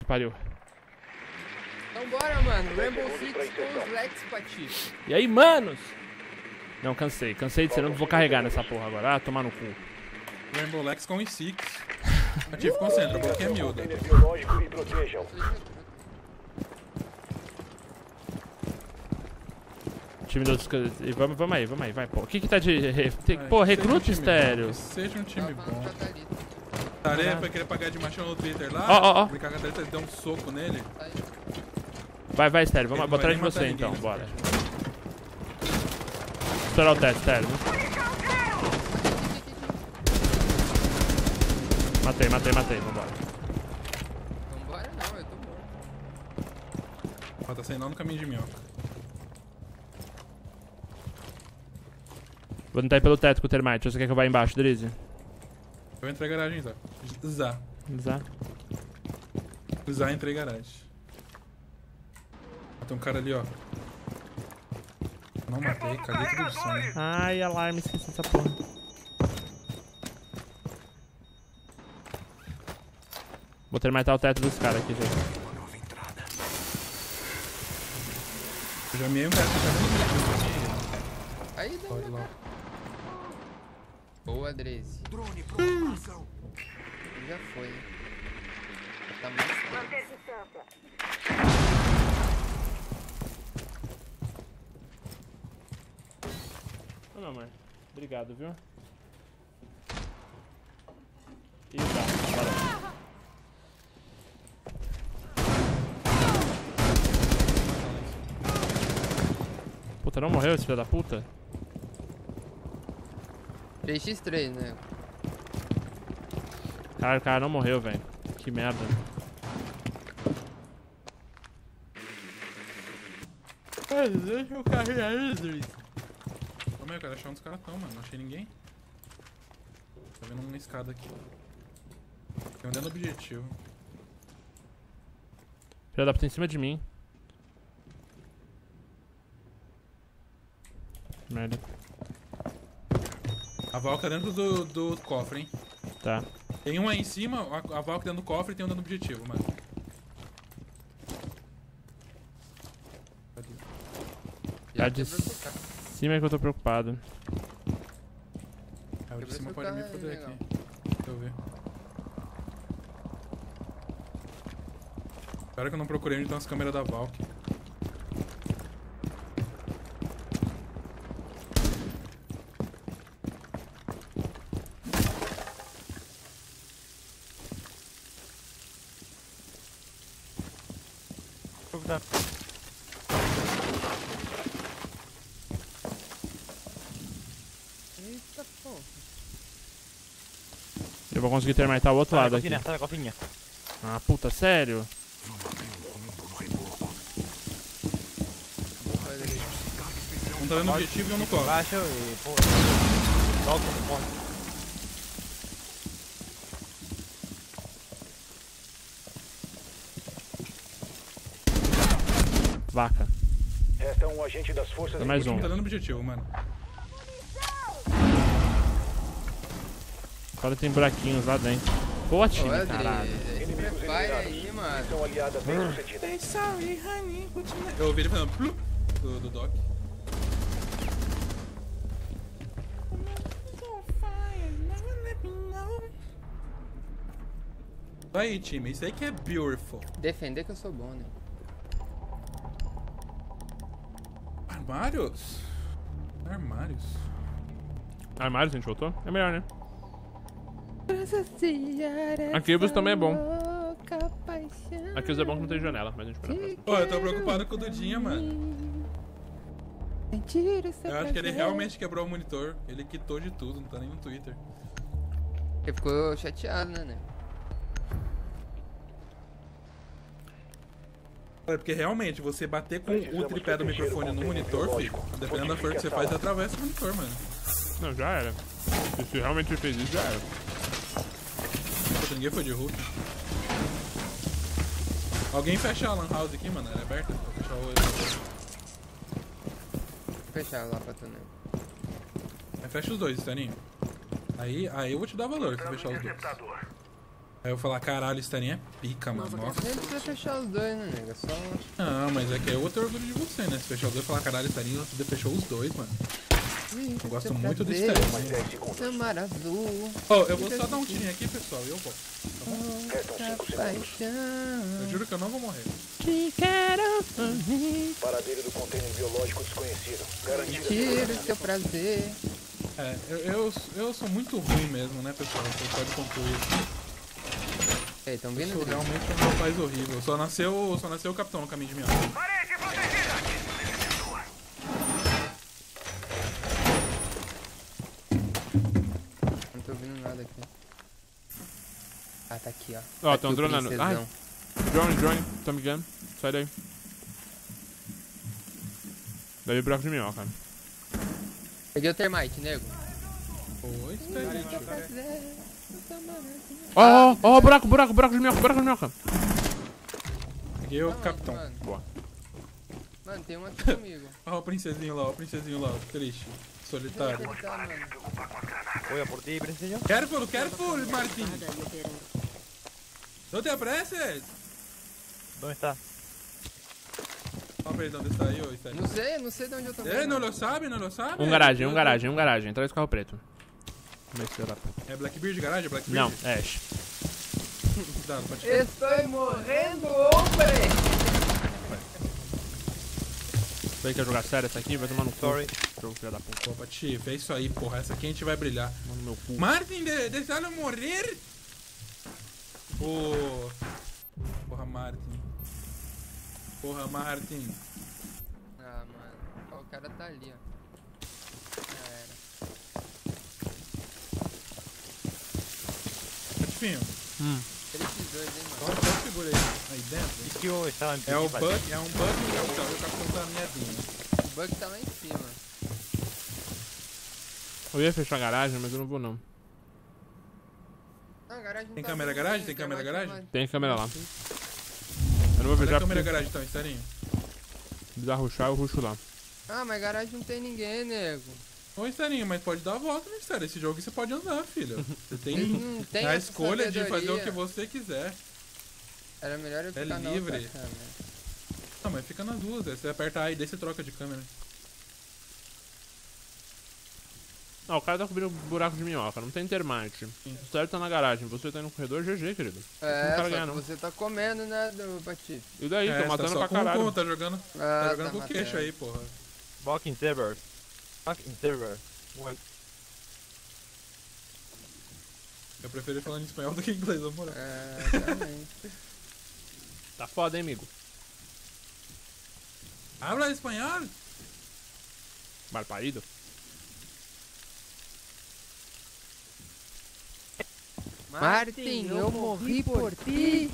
que pariu. Então bora, mano. Rainbow Six com os Lex pra ti. E aí, manos? Não, cansei de ser, não vou carregar nessa porra agora. Ah, tomar no cu. Rainbow Lex com os Six. Ativo, concentra, bloqueia miúda. Time dos... Vamos aí, vai, pô. O que tá de... Pô, recruta estéreo. Seja um time Tava falando bom. pra Thalita. Tarefa vai querer pagar de machão no Twitter lá. Ó. Brincar com a Thalita, deu um soco nele. Vai, estéreo. Vamos Ele botar vai de nem matar você ninguém então, nesse bora. parte. Estourar o teto, estéreo. Matei, vambora. Vambora não, eu tô morto. Ó, tá saindo lá no caminho de minhoca. Vou tentar ir pelo teto com o termite. Você quer que eu vá embaixo, Drizzy? Eu vou entrar em garagem, Zá. Zá, entrei em garagem. Tem um cara ali, ó. Não matei, caguei tudo de sangue. Ai, alarme, esqueci essa porra. Vou termitar o teto dos caras aqui, gente. Eu já meei um teto, já nem Aí, pode lá. boa, Dreze. Drone pronto pra ação. Já foi. Tá mais tempo. Não, amor. Obrigado, viu? E tá, bora. Puta, não morreu esse filho da puta? 3x3, né? Cara, o cara não morreu, velho. Que merda. Deixa eu carregar isso. Calma aí, eu quero achar onde os caras estão, mano. Não achei ninguém. Tá vendo uma escada aqui. Tem um dentro do objetivo. Filho da puta em cima de mim. Merda. A Valk dentro do cofre, hein. Tá. Tem um aí em cima, a Valk dentro do cofre e tem um dentro do objetivo, mano. Cadê? Tá de cima é que eu tô preocupado. Ah, o de cima pode me foder aqui. Deixa eu ver. Espero que eu não procurei onde estão as câmeras da Valk. Eita, pô. Eu vou conseguir terminar o outro lado aqui. Sai da cofinha. Ah, puta, sério? Um tá dando objetivo e um no cofre. Baixa e, pô, logo morre. Vaca. Resta um agente das forças. Tem mais um. Tá dando objetivo, mano. Agora tem buraquinhos lá dentro. Boa, time, Ô, caralho. Dreze, prepare aí, mano. São aliadas bem sucedidas. Eu ouvi ele falando plu do Doc. Aí, time, isso aí que é beautiful. Defender que eu sou bom, né? Armários? Armários. Armários, a gente voltou? É melhor, né? Arquivos também é bom. Arquivos é bom que não tem janela, mas a gente pode na próxima. Pô, eu tô preocupado com o Dudinha, mano. Eu acho que ele realmente quebrou o monitor. Ele quitou de tudo, não tá nem no Twitter. Ele ficou chateado, né? Olha, porque realmente, você bater com o tripé do microfone no monitor, filho, dependendo da força que você faz, você atravessa o monitor, mano. Não, já era. Se realmente fez isso, já era. Pô, ninguém foi de Hulk. Alguém fecha a lan house aqui, mano? Ela é aberta? Vou fechar o... Vou fechar lá pra tu, né? Fecha os dois, Staninho. Aí eu vou te dar valor se fechar os dois. Aí eu falar, caralho, esse tarinho é pica, mano. Nossa. Nem precisa fechar os dois, né, nega? Só. Não, mas é que eu vou ter orgulho de você, né? Se fechar os dois e falar, caralho, esse tarinho, você fechou os dois, mano. Eu gosto muito desse tarinho. Mais 10 segundos. Samar azul. Ó, eu vou só dar um tirinho aqui, pessoal, e eu volto. Restam 5 segundos. Paixão. Eu juro que eu não vou morrer. Paradeiro do container biológico desconhecido. Garantido. Tira o seu prazer. É, eu sou muito ruim mesmo, né, pessoal? Você pode concluir. Ei, tão Eu vendo? sou Drill? realmente um rapaz horrível. Só nasceu o capitão no caminho de minha vida. Não tô ouvindo nada aqui. Ah, tá aqui, ó. Ó, Tá tão aqui o dronando. princesão. Drone, tô me ligando. Sai daí. Daí buraco de minhoca. Peguei o termite, nego. Oi, Skynet. Ó, buraco de minhoca. Peguei o Tá onde, capitão. Mano? Boa. Mano, tem um aqui comigo. Ó o princesinho lá, triste. Solitário. Onde ele tá, mano? Voy a por ti, princesinho. Careful, Martin. Não te apresses. ¿Dónde está? Vamos ver onde está aí, ô Skynet. Não sei de onde eu tô. Não lo sabe? Um garagem. Traz o carro preto. Vamos ver se dá pra- É Blackbeard garagem? Blackbeard? Não, Ash. Cuidado, pode Estou morrendo, homem! Você quer jogar sério essa aqui? Vai tomar no cu. Sorry. Jogo filho da puta. Pô, Patife, é isso aí, porra. Essa aqui a gente vai brilhar. Mano, meu cu. Martin, deixá-lo morrer? Ô. Porra, Martin. Ah, mano. Ó, o cara tá ali, ó. Já era. Patifinho, Esses dois, hein, mano. só segura aí dentro. Es que yo estaba en É um principal. bug e o capitão tá na minha linha. O bug tá lá em cima. Eu ia fechar a garagem, mas eu não vou não. Não, a garagem não Tem tá câmera abrindo, garagem? hein, Tem o câmera termite garagem? Tem câmera lá. Eu não vou Olha a fechar câmera porque garagem então, Estarinho. se precisar rushar, eu rusho lá. Ah, mas garagem não tem ninguém, nego. Ô, Estarinho, mas pode dar a volta no Estarinho. Esse jogo você pode andar, filho. Você tem Não tem a essa escolha de fazer o sabedoria. que você quiser. Era melhor eu ficar na livre. outra câmera. Não, mas fica nas duas. Você aperta A e daí você troca de câmera. Ah, o cara tá cobrindo buraco de minhoca, não tem termite. O certo tá na garagem, você tá no corredor, GG, querido. É, quero só ganhar, que não. você tá comendo, né, do Patife? E daí, tô Você matando tá só pra com caralho. tá jogando, Ah, jogando com o queixo matando. aí, porra. Back in server. Well, Eu prefiro falar em espanhol do que em inglês, na moral. É, também. Tá foda, hein, amigo? Habla espanhol? Mal parido. Martin, eu morri por ti.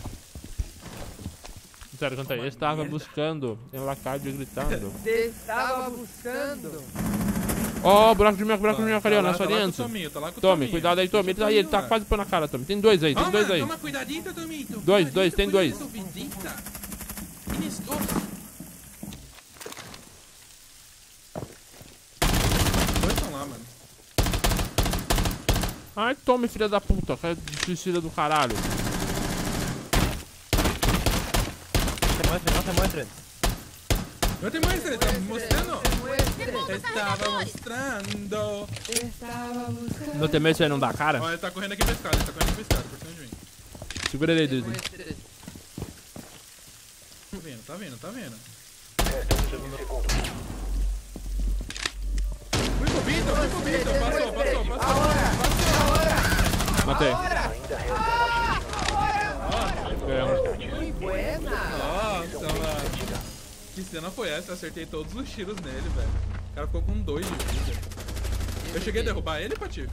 Sério, canta aí. Estava buscando, enlacado e gritando. Você estava buscando. Ó, buraco de minhoca ali, ó, na sua Tá lá com o aliança. Tommy, tá lá com o Tome, Tominho. cuidado aí, Tome. Ele tá quase pôr na cara, Tome. Tem dois aí, tem dois aí. Toma cuidadito, Tomito. Dois, tem dois. Tienes dos. Dois estão lá, mano. Ai, tome, filha da puta. Que suicida do caralho. no se muestren. Não te muestres, tá mostrando? Muestre. Estava mostrando. Estava buscando. Não tem medo de você não dar cara? Ó, ele tá correndo aqui pra escada, por cima de mim. Segura ele aí, Disney. Muestre. Tá vendo. Restam 15 segundos. Fui cobido, passou. Matei. Ainda resta Ganhamos. Muy buena. Nossa, mano. Que cena foi essa? Eu acertei todos os tiros nele, velho. O cara ficou com 2 de vida. Eu cheguei a derrubar ele, Patife?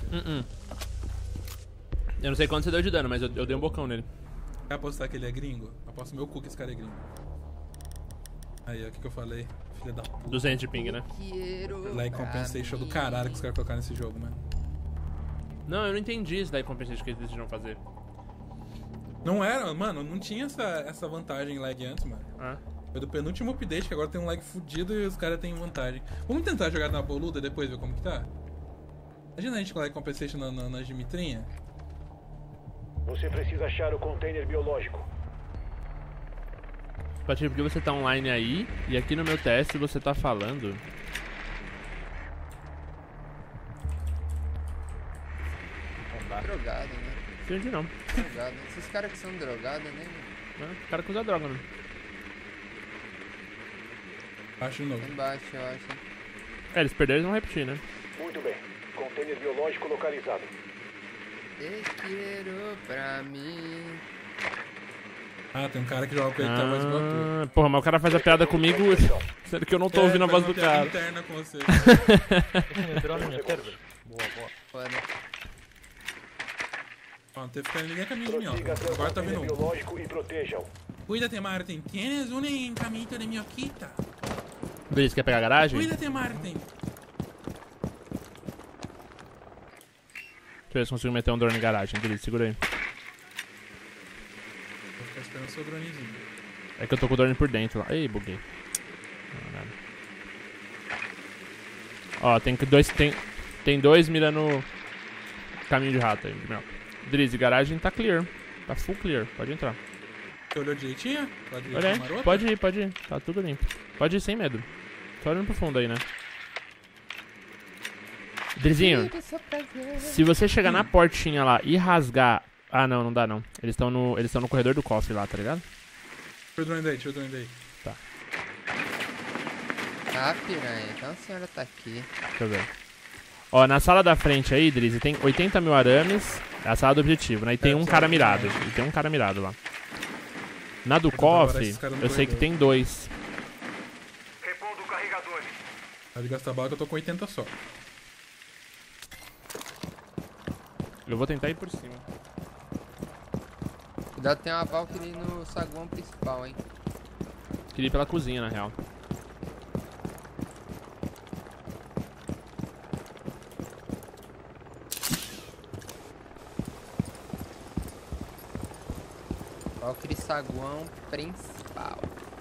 Eu não sei quanto você deu de dano, mas eu dei um bocão nele. Quer apostar que ele é gringo? Aposto meu cu que esse cara é gringo. Aí, ó, o que eu falei? Filha da puta. 200 de ping, né? Quero Like compensation do caralho que os caras colocaram nesse jogo, mano. Não, eu não entendi isso daí compensation que eles decidiram fazer. Não era, mano, não tinha essa vantagem em lag antes, mano. Ah. Foi do penúltimo update que agora tem um lag fudido e os caras têm vantagem. Vamos tentar jogar na boluda depois ver como que tá? Imagina a gente com lag compensation na Dimitrinha. Você precisa achar o container biológico. Patife, porque você tá online aí e aqui no meu teste você tá falando. Drogado, né? Entendi não. Drogado. Esses caras que são drogados, né? O cara que usa droga, né? Acho novo. Tá embaixo, eu acho. É, eles perderam, eles vão repetir, né? Muito bem. Container biológico localizado. Te quero pra mim. Ah, tem um cara que joga com ele que tá mais igual a tu. Porra, mas o cara faz a piada comigo, sendo que eu não tô ouvindo a voz do cara. Interna com você. Entrou na minha server. Boa, boa. Foda. Ó, não teve que ficar ninguém a caminho de mim, Prossiga ó. até o Agora tá container vindo um. biológico e proteja-o. Cuídate, Martin. Tienes un encamito de mioquita. Beleza, quer pegar a garagem? Cuídate, Martin. Deixa eu ver se consigo meter um drone em garagem. Beleza, segura aí. Vou ficar esperando o seu dronezinho. É que eu tô com o drone por dentro lá. Ei, buguei. Caralho. Ó, tem dois mirando caminho de rato aí. Drizzy, garagem tá clear. Tá full clear, pode entrar. Você olhou direitinho? Olha aí, pode ir. Tá tudo limpo. Pode ir sem medo. Só olhando pro fundo aí, né? Drizinho, se você chegar na portinha lá e rasgar... Ah, não, não dá não. Eles estão no corredor do cofre lá, tá ligado? Deixa o drone daí. Ah, piranha. Então a senhora tá aqui. Deixa eu ver. Ó, na sala da frente aí, Drizzy, tem 80 mil arames. É a sala do objetivo, né? E tem um cara mirado. E tem um cara mirado lá. Na do cofre, eu sei que tem 2. Repondo carregadores. Pode gastar bala que eu tô com 80 só. Eu vou tentar ir por cima. Cuidado, tem uma Valkyrie no saguão principal, hein? Queria ir pela cozinha, na real. Valkyrie saguão principal.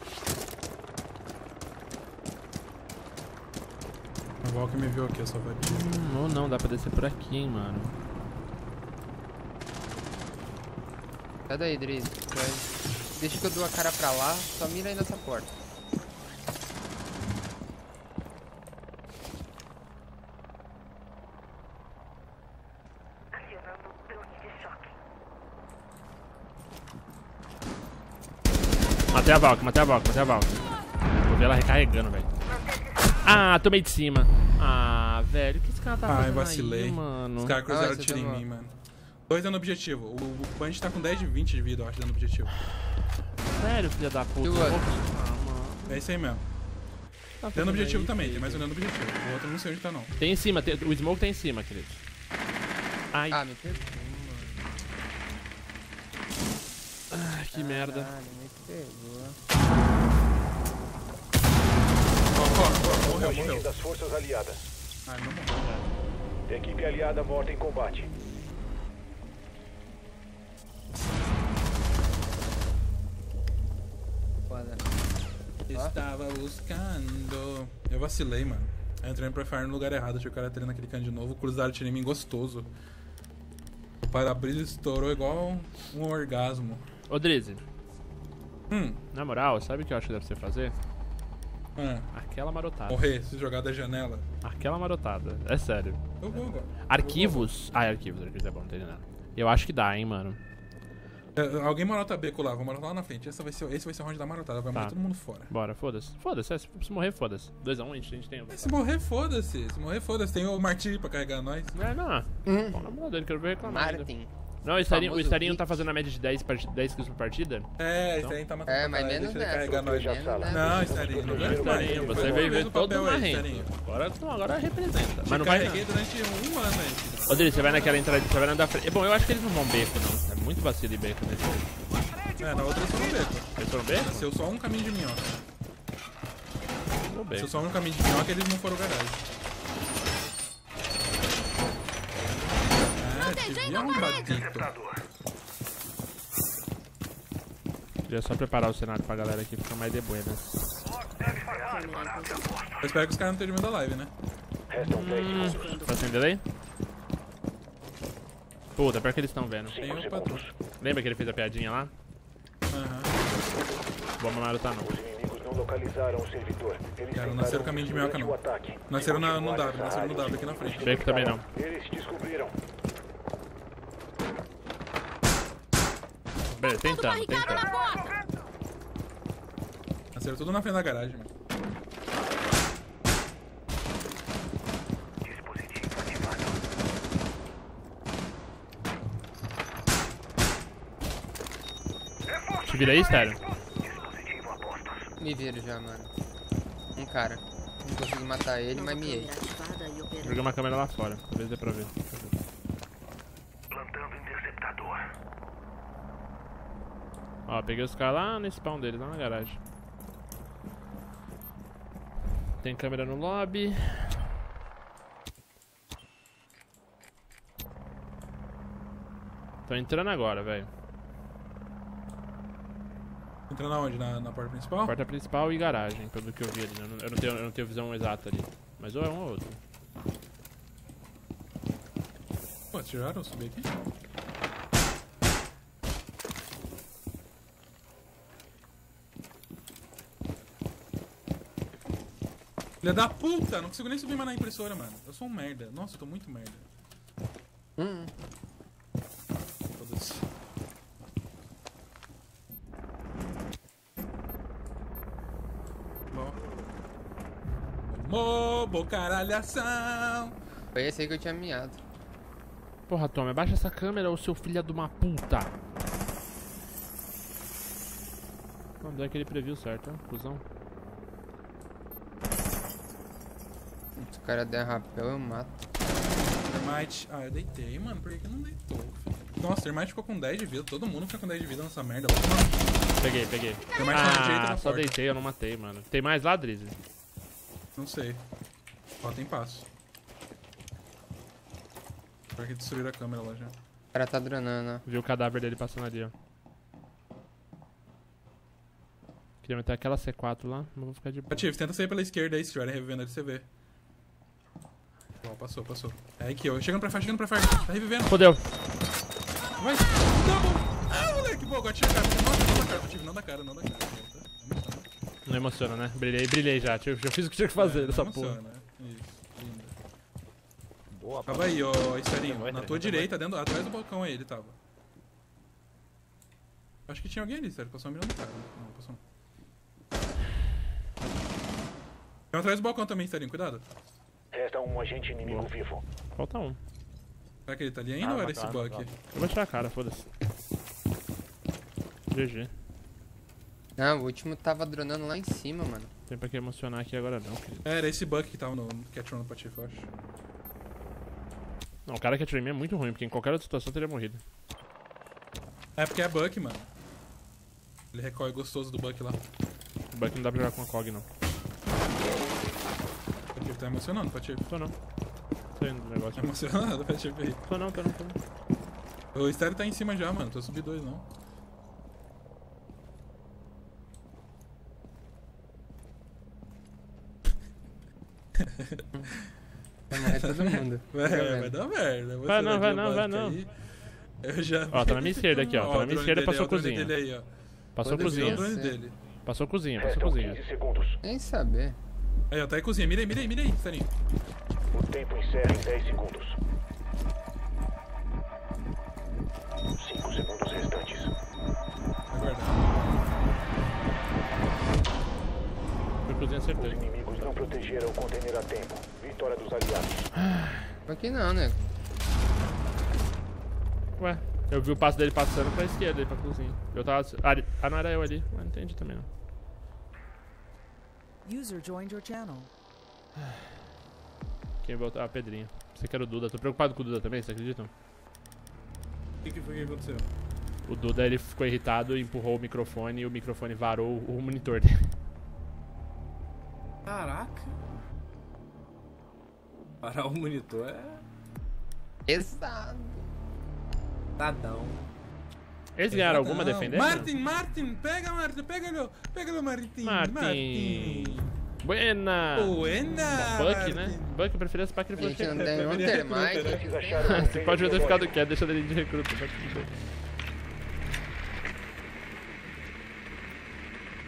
A Valk me viu aqui, essa vadia. Não, dá pra descer por aqui, hein, mano. Cadê aí, Drizzy? Deixa que eu dou a cara pra lá, só mira aí nessa porta. Acionando drone de choque. Matei a Valk. Vou ver ela recarregando, velho. Ah, tomei de cima. Ah, velho, o que esse cara tá fazendo Vacilei. aí, mano? Os caras cruzaram Ah, você tiro em tomou. mim, mano. 2 dando objetivo. O Punch tá com 10 de 20 de vida, eu acho, dando objetivo. Sério, filha da puta. E o Eu vou- outro? Ah, mano. É isso aí mesmo. Tá Dando fazendo objetivo aí, também, filho. tem mais um dando objetivo. O outro eu não sei onde tá, não. Tem em cima, o smoke tá em cima, querido. Ai, Ah, me pegou, mano. que merda. Caralho, me pegou. Morreu. Agente das forças aliadas. Ah, não morreu. Equipe aliada morta em combate. Foda. Estava buscando. Eu vacilei, mano. Eu entrei no Prefire no lugar errado, achei o cara atirando naquele canto de novo. Cruzaram tiro em mim gostoso. O para-brisa estourou igual um orgasmo. Ô, Drizzy, na moral, sabe o que eu acho que deve ser fazer? Aquela marotada. Morrer, se jogar da janela. Aquela marotada. É sério. Eu vou agora. Arquivos? Ah, arquivos é bom, não tem nada. Eu acho que dá, hein, mano. Alguém marota beco lá, vou marotar lá na frente. Esse vai ser o round da marotada, vai morrer todo mundo fora. Bora, foda-se. Foda-se, se morrer, foda-se. 2x1, a gente tem. Se morrer, foda-se. Tem o Martiri pra carregar nós. É, não. Pau na mão dele, quero ver reclamar. ainda. Martin. Não, o Famoso Estarinho tá Vic. fazendo a média de 10 kills por partida? É, Então? esse aí tá matando É, pra mas caralho, menos deixa ele nessa. carregar nós. Menos nessa. Não, Estarinho, não aguento mais. Estarinho, você Fez veio ver o todo papel aí, marrento. Estarinho. Agora representa. Mas Mas não vai carreguei não. durante um ano aí. Ô, Drizzy, você vai naquela entrada, você vai na da frente. Bom, eu acho que eles não vão beco, não. É muito vacilo de beco nesse jogo. É, na outra eles foram beco. Eles foram beco? Desceu só um caminho de minhoca. Vou beco. Desceu só um caminho de minhoca e eles não foram garagem. Te vi arrombadito. Queria só preparar o cenário pra galera aqui ficar mais de buenas. Eu espero que os caras não terminem da live, né? Restam 10 segundos. Tá sem delay? Puta, pior que eles estão vendo. Tem 5 o patrão. segundos. Lembra que ele fez a piadinha lá? Aham. Vamos lá lutar não. Os inimigos não localizaram o servidor. Eles Cara, não nasceram tentaram caminho de minhoca, durante não. o ataque. Nasceram no W, Continuar nasceram no essa W aqui na frente. Beco também não. Eles descobriram. Beleza, tentando. Nasceram tudo na frente da garagem, mano. Te vira aí, Stélio. Me viro já, mano. Um cara. Não consegui matar ele, mas miei. Joguei uma câmera lá fora. Talvez dê pra ver. Plantando interceptador. Ó, peguei os caras lá no spawn deles, lá na garagem. Tem câmera no lobby. Tô entrando agora, velho. Entrando aonde? Na porta principal? Porta principal e garagem, pelo que eu vi ali. Eu não tenho visão exata ali. Mas ou é um ou outro. Pô, tiraram? Eu subi aqui. Filha da puta! Não consigo nem subir mais na impressora, mano. Eu sou um merda. Nossa, eu tô muito merda. Foda-se. Mobo, caralhação! Foi esse aí que eu tinha miado. Porra, Tom, abaixa essa câmera, ô seu filho de uma puta! Não, deu aquele preview certo, ó, cuzão. Se o cara der rapel, eu mato. Termite. Ah, eu deitei, mano. Por que não deitou, filho? Nossa, Termite ficou com 10 de vida. Todo mundo fica com 10 de vida nessa merda. Peguei. Termite na direita na Só porta. deitei, eu não matei, mano. Tem mais lá, Drizzy? Não sei. Ó, tem passo. Pior que destruíram a câmera lá já. O cara tá dronando, ó. Vi o cadáver dele passando ali, ó. Queria meter aquela C4 lá, mas vou ficar de boa. Ativo, tenta sair pela esquerda aí, se estiverem revivendo ali, você vê. Ó, passou. É aqui, ó. Chegando pra fire. Tá revivendo. Fodeu. Vai. Double. Ah, moleque. Boa, agora tira a cara. Não dá cara. Não emociona, né? Brilhei já. Eu fiz o que tinha que fazer nessa porra. Isso, lindo. Boa, Tava aí, ó, Esterinho. Entra, Na tua entra, direita, atrás do balcão aí ele tava. Acho que tinha alguém ali, Estéreo. Passou uma mirando no cara. Não, passou não. Tem um atrás do balcão também, Esterinho. Cuidado. Resta um agente inimigo vivo. Falta um. Será que ele tá ali ainda ou era esse bug? Eu vou tirar a cara, foda-se. GG. Não, o último tava dronando lá em cima, mano. Tem pra que emocionar aqui agora não, querido. Era esse bug que tava no Catch Run do Patife, eu acho. Não, o cara que atirou em mim é muito ruim, porque em qualquer outra situação teria morrido. É porque é bug, mano. Ele recorre gostoso do bug lá. O Buck não dá pra jogar com a COG, não. O Patife tá emocionando, Patife. Tô não. Tô indo do Tá negócio. emocionado, Patife aí. Tô não. O Estéreo tá em cima já, mano. Tô subindo 2 não. Vai morrer todo mundo. Vai dar merda. Você Vai não, daqui vai o bug não. aí, eu já... Ó, tá na minha esquerda aqui, ó. Tá na minha esquerda, passou cozinha. Dele aí, ó. Passou Pode desviar cozinha. o drone dele. Passou cozinha. Restam 15 segundos. Nem saber. Aí, ó, tá aí cozinha. Mira aí, Esterinho. O tempo encerra em 10 segundos. 5 segundos restantes. Aguardar. Foi cozinha, Os acertei. inimigos não protegeram o container a tempo. Vitória dos aliados. Aqui não, né? Ué, eu vi o passo dele passando pra esquerda, aí pra cozinha. Eu tava... Ah, não era eu ali. Mas não entendi também, não. User joined your channel. Quem voltou? Ah, Pedrinho. Você que era o Duda. Tô preocupado com o Duda também, vocês acreditam? O que foi que aconteceu? O Duda, ele ficou irritado, empurrou o microfone e o microfone varou o monitor dele. Caraca. Parar o monitor é... Pesado. Tadão. Eles ganharam alguma defendendo? Martin, pega Martin. Buena! Buena! Buck, né? Buck, eu preferia esse pack que A ele gente fosse. não tem um termite. Eles acharam o Você container pode ter ficado biológico. quieto, deixa ele de recruta. Mas tudo bem.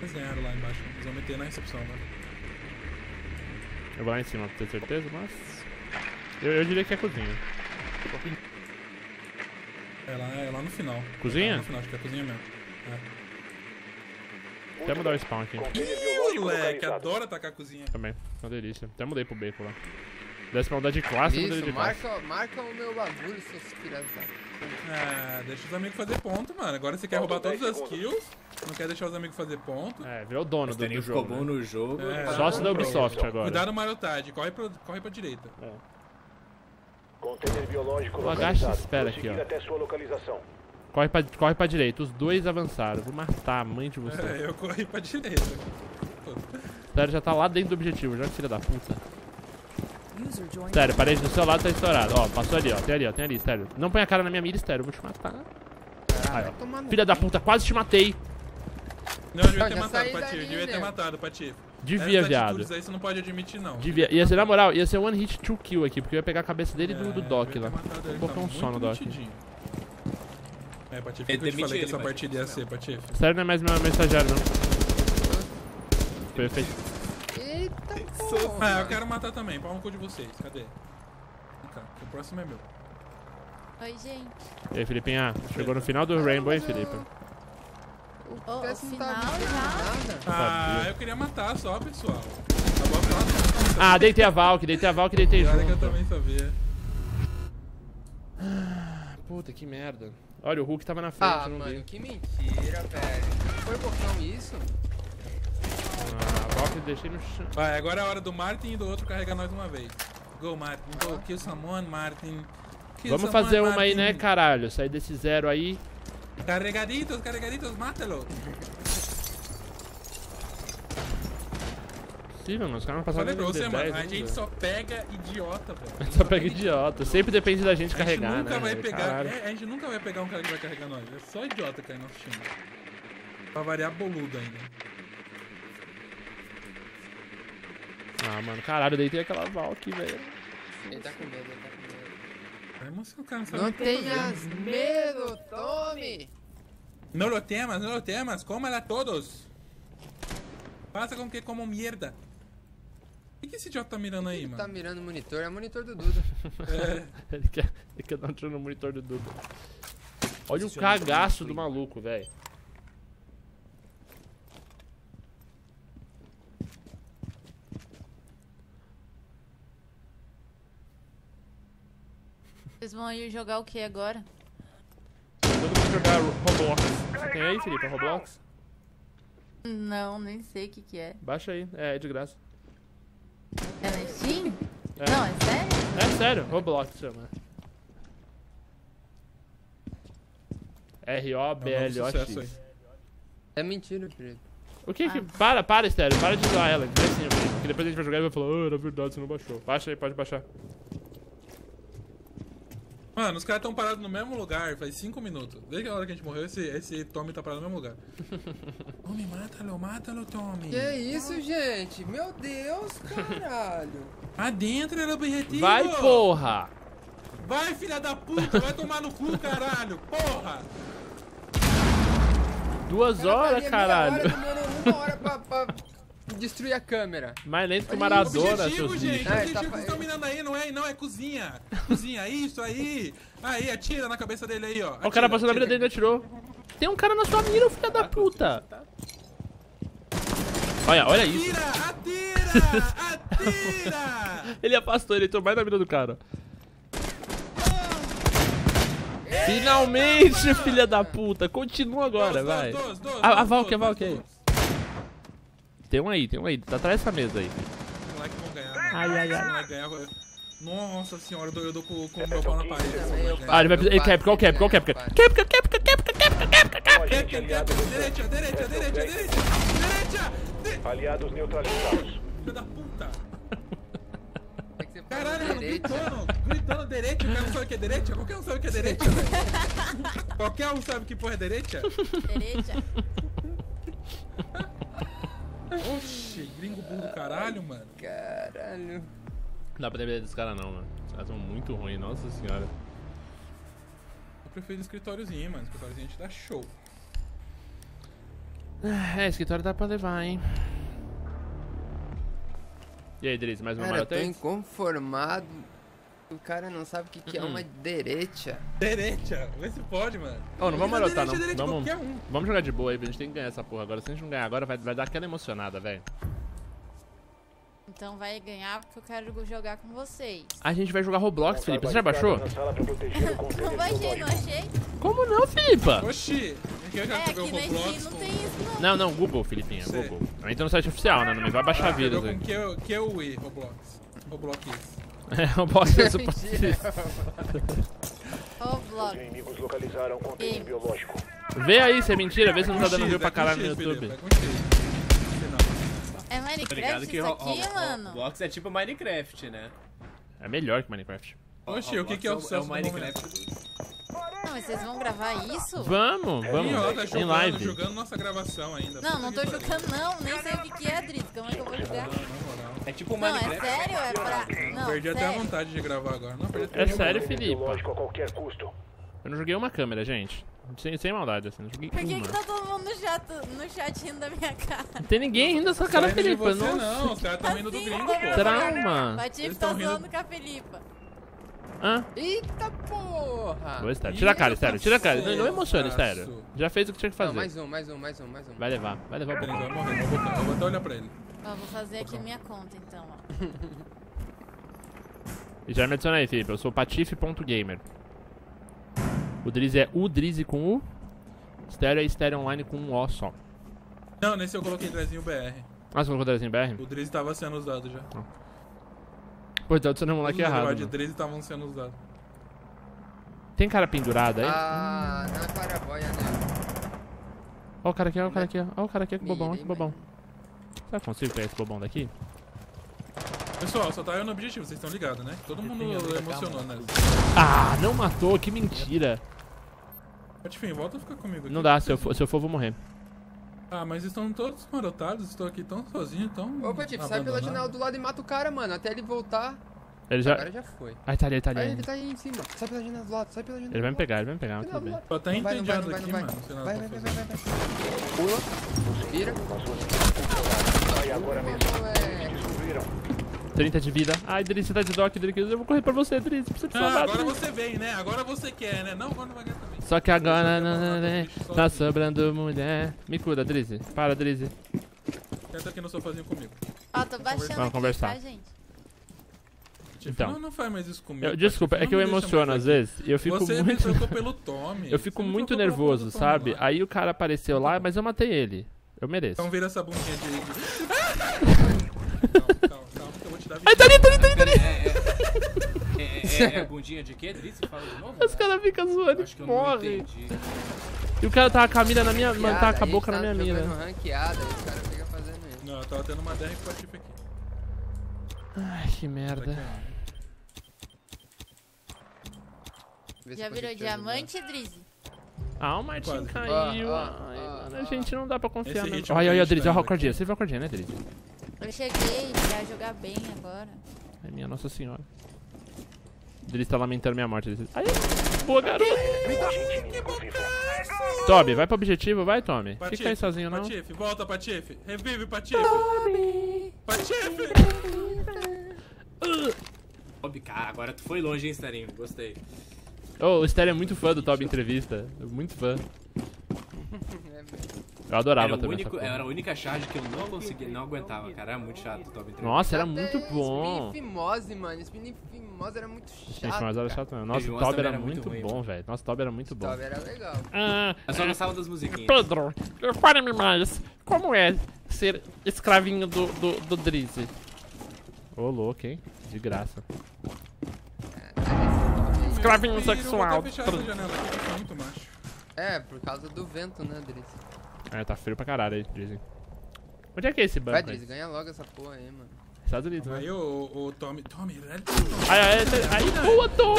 Eles ganharam lá embaixo. Eles vão meter na recepção, né? Eu vou lá em cima pra ter certeza, mas... Eu diria que é cozinha. É lá no final. Cozinha? É lá no final, acho que é cozinha mesmo. Até mudar o spawn aqui. Ih, moleque, adora atacar a cozinha. Também, uma delícia. Até mudei pro bacon lá. Desse pra mudar de classe, eu mudei Isso, de classe. marca o meu bagulho, seus filhos da... Deixa os amigos fazer ponto, mano. Agora você quer roubar todas as kills, não quer deixar os amigos fazer ponto. É, virou dono do Ficou jogo. bom no jogo. Sócio da Ubisoft agora. Cuidado, Marotade. Corre pra direita. Container biológico O agacha localizado. espera aqui, Prosseguir ó. até sua localização. Corre pra direita. Os dois avançaram. Vou matar a mãe de vocês. Eu corri pra direita. Sério, já tá lá dentro do objetivo. Já que filha da puta. Sério, parede do seu lado tá estourado. Ó, passou ali, ó. Tem ali, sério. Não põe a cara na minha mira, sério. Eu vou te matar. Aí, ó. Filha da puta, quase te matei. Não, eu devia ter já matado, saí Patife. dali, Devia ter né? matado, Patife. Devia, Essas viado. atitudes aí você não pode admitir, não. Devia. Ia ser, na moral, ia ser one hit, two kill aqui. Porque eu ia pegar a cabeça dele e do Doc devia lá. ter matado ele, Vou colocar tá um som no muito Doc. metidinho. Patife, Ele eu te falei demite que ele, essa mas partida ia não. ser, Patife. Sério, não é mais meu estagiário, não. Perfeito. Eita porra. Eu quero matar também. Pau no cu de vocês. Cadê? Vem cá, que o próximo é meu. Oi, gente. E aí, Filipinha? Chegou no final do Rainbow, hein, Felipe? O Parece que não final tá vendo já. nada. Eu queria matar só, pessoal. Tá bom, pronto. Ah, deitei a Valk, deitei Olha que eu junto. também sabia. Puta, que merda. Olha, o Hulk tava na frente, Ah, eu não mano, vi. que mentira, velho. Foi botão isso? Ah, a Valk eu deixei no chão. Vai, agora é a hora do Martin e do outro carregar nós uma vez. Go, Martin. Go, kill someone, Martin. Kill Vamos someone, fazer uma aí, Martin. né, caralho? Sair desse zero aí. Carregaditos, mátalo. Possível, mano. Os caras não Eu passaram falei pra nem você, de mano, 10, a vamos gente ver. só pega idiota, velho. Só pega idiota. Sempre depende da gente A gente carregar, nunca né? vai pegar, Caralho. a gente nunca vai pegar um cara que vai carregar nós. É só idiota cair no nosso time. Pra variar boludo ainda. Ah, mano, caralho, eu deitei aquela Valk, velho. Ele tá com medo, ele tá com medo. Aí, moço, o cara não sabe Não o que tá tenhas fazendo. medo, tome! No lo temas, cómala todos. Passa com que como mierda. O que esse idiota tá mirando aí, Tá mano? mirando o monitor, é o monitor do Duda. Ele quer dar um tiro no monitor do Duda. Olha o cagaço do maluco, velho. Vocês vão ir jogar o que agora? Todo mundo jogar Roblox. Você tem aí, Felipe, a Roblox? Não, nem sei o que é. Baixa aí, é de graça. É na Steam? É. Não, é sério? É sério, Roblox chama. Sucesso aí. ROBLOX. É mentira, Felipe. O que que... Para, Estéreo, para de zoar ela. Vai sim, porque depois a gente vai jogar e vai falar, ah, era verdade, você não baixou. Baixa aí, pode baixar. Mano, os caras tão parados no mesmo lugar faz 5 minutos. Desde a hora que a gente morreu, esse Tommy tá parado no mesmo lugar. Tommy, mátalo, Tommy. Que isso, gente? Meu Deus, caralho. Adentra era o objetivo. Vai, porra! Vai, filha da puta, vai tomar no cu, caralho. Porra. 2 horas, caralho. Demorou 1 hora pra destruir a câmera. Mais lento que o Olha Maradona, Objetivo, seus gente. bichos. Ah, Objetivo tá que fa- vocês estão mirando aí, não é cozinha. Cozinha, isso aí. Aí, atira na cabeça dele aí, ó. Ó, o cara passou na mira dele e atirou. Tem um cara na sua mira, filha da puta. Olha isso. Atira! Ele afastou, ele entrou mais na mira do cara. Finalmente, filha da puta. Continua agora, vai. A Valk aí. Tem um aí. Tá atrás dessa mesa aí. Os moleques vão ganhar. Ai. Os moleques ganhar. Nossa senhora, eu dou com o meu pau na parede. Também eu Ah, ele vai precisar. Ele cap, qual cap? Direita! Aliados neutralizados. Filho da puta! Tem que ser Caralho, mano, direita. gritando direita, o cara não sabe o que é direita? Qualquer um sabe o que é direita, velho. Qualquer um sabe que porra é direita? Direita? Oxi, gringo burro do caralho, mano. Caralho. Não dá pra depender desse cara não, mano. Os caras são muito ruins, nossa senhora. Eu prefiro escritóriozinho, mano. Escritóriozinho a gente dá show. É, escritório dá pra levar, hein? E aí, Drizzy, mais uma Cara, eu tô maratona? inconformado. O cara não sabe o que é uma derecha. Derecha, vê se pode, mano. Ô, não vamos marotar, não. Direita, Vamos, qualquer um. vamos jogar de boa aí, a gente tem que ganhar essa porra agora. Se a gente não ganhar agora, vai dar aquela emocionada, velho. Então vai ganhar porque eu quero jogar com vocês. A gente vai jogar Roblox, Felipe. Você já baixou? Não baixei, não achei? Como não, Filipa? Oxi, eu já É, joguei aqui o na Steam Roblox não com... tem isso não. Não, não, Google, Filipinha, Sei. Google. Entra no site oficial, né? Não vai baixar vírus aí. com que eu Wii, Roblox. Roblox. É, Roblox é super Roblox. Inimigos localizaram conteúdo biológico. Vê aí se é mentira, vê se não tá dando view pra caralho no YouTube. É Tá ligado Minecraft que isso aqui, mano? Roblox é tipo Minecraft, né? É melhor que Minecraft. Oxi, o que é o Roblox sucesso o do Minecraft? Não, mas vocês vão gravar isso? Vamos, Ih, ó, vamos. tá Em live. jogando nossa gravação ainda. Não, não tô Puta que jogando não, nem sei o que é, Drizzy. Como é que eu vou jogar? pariu. Na moral. É tipo Não, é Minecraft. sério? É pra... Não, Perdi até a sério. vontade de gravar agora. Não, perdi É sério, Felipe? Biológico a qualquer custo. Eu não joguei uma câmera, gente. Sem maldade, assim. Não joguei Por que uma. tá todo mundo no chat rindo da minha cara? Não tem ninguém rindo da sua cara, Tá rindo de Felipe. você, Nossa. não, os caras tão rindo do Assim, gringo, como pô. eu Trauma. Patife Eles tá tão rindo- zoando com a Felipa. Hã? Eita porra! Ô, Estéreo. Tira a cara, Estéreo. Tira a cara. Não emociona, Faço. Estéreo. Já fez o que tinha que Não, fazer. mais um. Vai levar o Ele botão. vai morrer, eu vou até olhar pra ele. Ó, vou fazer aqui minha conta então, ó. E já me adiciona aí, Felipe. Eu sou patife.gamer. O Drizzy é o Drizzy com U. Stereo é Stereo Online com um O só. Não, nesse eu coloquei Drezinho BR. Ah, você colocou o Drizzy em BR? O Drizzy tava sendo usado já. Pô, então adicionamos um Os like errado. negócios de Mano. Drizzy estavam sendo usados. Tem cara pendurado aí? Ah, na claraboia, né? Ó o cara aqui, ó o cara aqui, ó o cara aqui, que bobão, ó que Mirei, bobão. Será que eu consigo pegar esse bobão daqui? Pessoal, só tá eu no objetivo, vocês estão ligados, né? Todo mundo emocionou nessa. Ah, não matou, que mentira. Enfim, volta a ficar comigo aqui. Não dá, se eu for vou morrer. Ah, mas estão todos marotados, estou aqui tão sozinho, tão. Ô, Patife, sai pela janela do lado e mata o cara, mano. Até ele voltar. Ele já... Agora já foi. Ah, tá ali, tá ali. Aí ele tá aí em cima. Sai pela janela do lado, sai pela janela. Ele vai me pegar, mas tudo bem. Tô até Não vai, entediado não vai, aqui, não vai. mano. Não sei nada Vai, pra vai, fazer. vai. Pula. Vira. Sai agora mesmo. Moleque. Descobriram. 30 de vida. Ai, Drizzy, você tá de doc, Drizzy. Eu vou correr pra você, Drizzy. Precisa te Ah, salvar, agora Drizzy. você vem, né? Agora você quer, né? Não, agora não vai ganhar também. Só que agora Deixa eu não, ver, não, tá sobrando mulher. Me cuida, Drizzy. Para, Drizzy. Senta aqui no sofazinho comigo. Ó, tô baixando Vamos aqui, conversar. tá, gente? Tipo, Então. não faz mais isso comigo. Desculpa, Patife, é que eu não me deixa emociono mais às aqui. vezes. E eu fico Você me muito. trocou pelo Tommy. Eu fico Você me muito trocou pelo nervoso, Tommy sabe? lá. Aí o cara apareceu lá, mas eu matei ele. Eu mereço. Então vira essa bundinha de... Calma, que eu vou te dar Ai, tá ali, tá ali, tá ali, tá ali. É bundinha de quê, Drizzy? Fala de novo? Os caras ficam zoando Acho e que eu não morrem. entendi. E o cara tava com a mira na minha. Mano, tava com a Aí boca na tá minha jogando mira. ranqueada, aí os caras ficam fazendo isso. Não, eu tava tendo uma DR com o Patife aqui. Ai, que merda. Vê se Já eu virou consigo te ajudar. diamante, Drizzy? Ah, o Martin Quase. caiu. Ah, Ai, ah, mano, ah, a gente não dá pra confiar. Esse Não. ritmo Olha, que a olha, gente Drizzy, tá olha a indo cordinha. aqui. Você viu a cordinha, né, Drizzy? Eu cheguei pra jogar bem agora. Ai, minha Nossa Senhora. Drizzy tá lamentando minha morte. Drizzy. Ai, boa, garoto. Agente inimigo vivo. Toby, vai pro objetivo, vai, Tommy. Patife, Fica aí sozinho, não. Patife, volta, Patife. Revive, Patife. Patife. Toby, cara, agora tu foi longe, hein, Starinho? Gostei. Oh, o Stereo é muito fã do Toby Entrevista. Muito fã. Eu adorava também essa porra. Era a única charge que eu não conseguia, não aguentava, cara. Era muito chato o Toby Entrevista. Nossa, era Até muito bom. Spin Fimose, mano. Spin Fimose era muito chato. Gente, mas era cara. chato mesmo. Nossa, o Teve Toby umas era também muito era muito bom, ruim, velho. Nossa, o Toby era muito bom. Top era legal. Ah, Eu só gostava das musiquinhas. Pedro, fale-me mais. Como é ser escravinho do Drizzy? Ô, louco, hein? De graça. Escravinho sexual. Vou fechar essa janela aqui, que tá muito macho. É, por causa do vento, né, Drizzy? É, tá frio pra caralho aí, Drizzy. Onde é que é esse Vai, banco aí? Drizzy, ganha logo essa porra aí, mano. Estados Unidos, né? Aí o Tommy... Tommy, velho. Ai, boa, Tommy!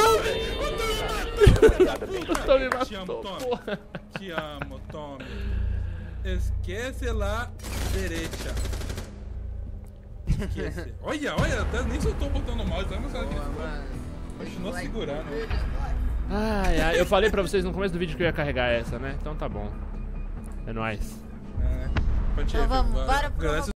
O Tommy Te amo, matou, Tommy. porra. Te amo, Tommy. Esquece lá, direita. Esquece. Olha, até nem soltou o botão no mouse, mas sabe que Boa, mano. continua segurando. Ai, ai, eu falei pra vocês no começo do vídeo que eu ia carregar essa, né? Então tá bom. É nóis. É. Pode ir, Então vamos, vai. bora pro Agradece